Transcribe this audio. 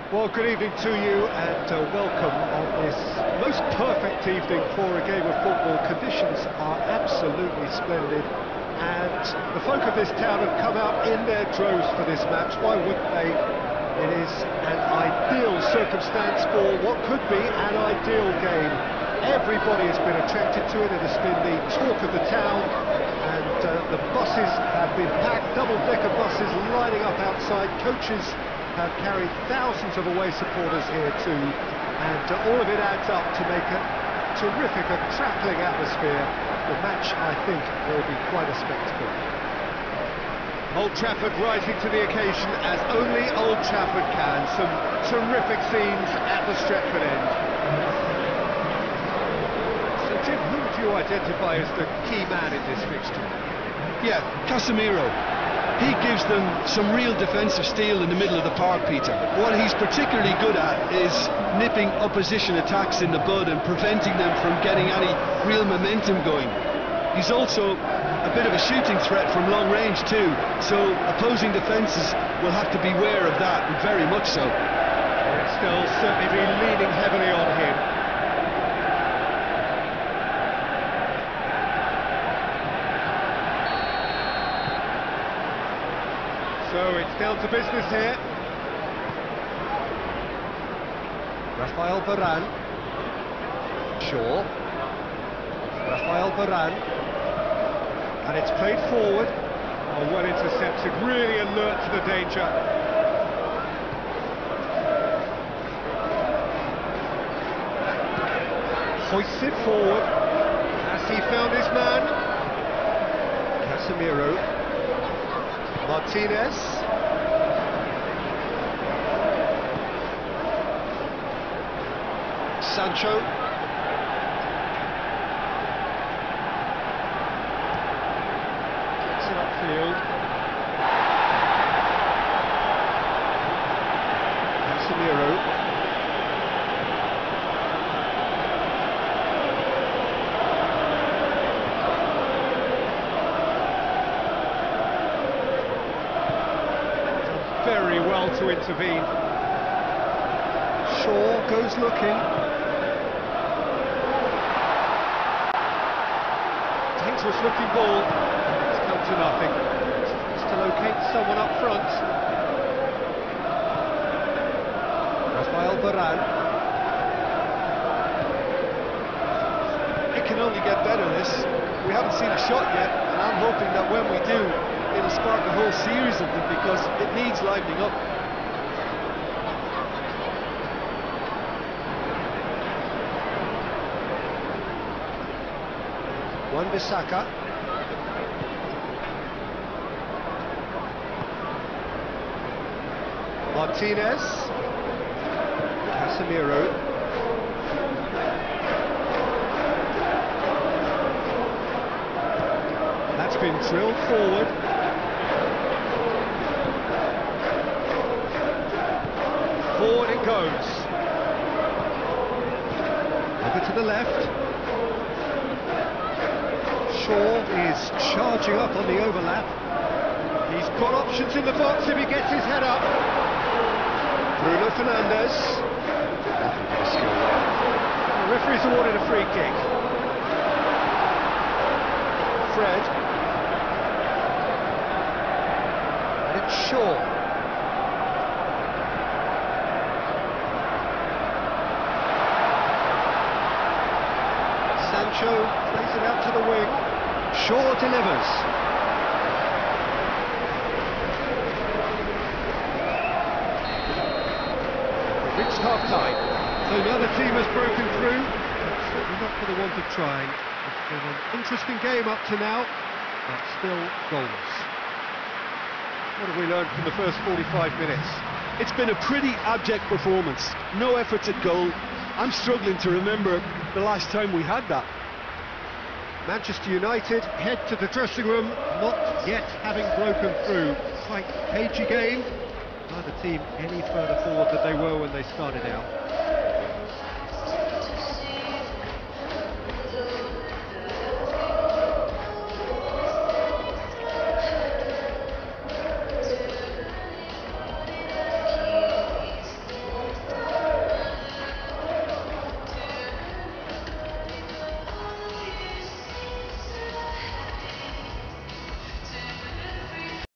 Well, good evening to you and welcome on this most perfect evening for a game of football. Conditions are absolutely splendid and the folk of this town have come out in their droves for this match. Why wouldn't they? It is an ideal circumstance for what could be an ideal game. Everybody has been attracted to it. It has been the talk of the town and the buses have been packed, double-decker buses lining up outside. Coaches have carried thousands of away supporters here too, and all of it adds up to make a terrific, a crackling atmosphere. The match, I think, will be quite a spectacle. Old Trafford rising to the occasion as only Old Trafford can. Some terrific scenes at the Stretford end. So Jim, who would you identify as the key man in this fixture? Yeah, Casemiro. He gives them some real defensive steel in the middle of the park, Peter. What he's particularly good at is nipping opposition attacks in the bud and preventing them from getting any real momentum going. He's also a bit of a shooting threat from long range too, so opposing defences will have to beware of that, and very much so. They'll certainly be leaning heavily on him. So it's down to business here. Rafael Varane. Shaw. Rafael Varane. And it's played forward. Oh, well intercepted, really alert to the danger. Hoists it forward. Has he found his man? Casemiro. Martinez. Sancho. Gets it upfield. Casemiro. Very well to intervene. Shaw goes looking. Dangerous looking ball. It's come to nothing. Just to locate someone up front. Rafael Varane. It can only get better, this. We haven't seen a shot yet, and I'm hoping that when we do, it'll spark a whole series of them, because it needs livening up. Wan-Bissaka. Martinez. Casemiro. That's been drilled forward. Forward it goes. Over to the left. Shaw is charging up on the overlap. He's got options in the box if he gets his head up. Bruno Fernandes. The referee's awarded a free kick. Fred. And it's Shaw. Sancho plays it out to the wing. Shaw delivers. We've reached half-time. So now the team has broken through. Certainly not for the want of trying. It's been an interesting game up to now, but still goalless. What have we learned from the first 45 minutes? It's been a pretty abject performance. No efforts at goal. I'm struggling to remember the last time we had that. Manchester United head to the dressing room, not yet having broken through. Quite cagey game. Neither team any further forward than they were when they started out.